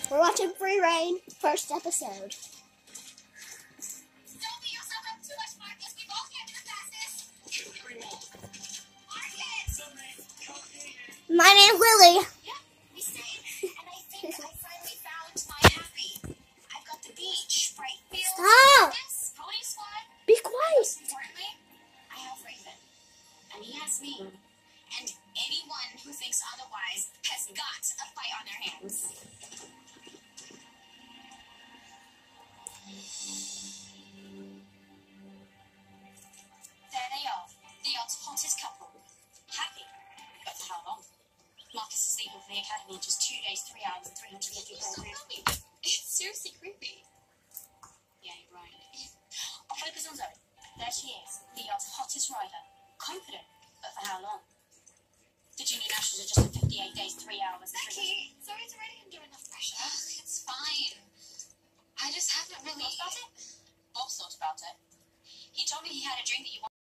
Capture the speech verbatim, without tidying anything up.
We're watching Free Reign, first episode. Don't beat yourself up too much, Marcus. We both can't do the fastest. Two, three more. Marcus! My name's Lily. Yeah, we stayed. And I think I finally found my happy. I've got the beach, bright fields, Stop. this pony squad. Be quiet. Most importantly, I have Raven. And he has me. And anyone who thinks otherwise has got a fight on their hands. There they are, the odds hottest couple. Happy, but for how long? Marcus is leaving for the academy in just two days, three hours, and three hundred fifty So pounds. creepy. It's seriously creepy. Yeah, you're right. I'll focus on Zoe. There she is, the odds hottest rider. Confident, but for how long? The junior nationals are just in fifty-eight days, three hours, and three Becky, Zoe's already under enough pressure. Ugh, it's fine. I just haven't really Thought about it? Bob thought about it. He told me he had a dream that you wanted.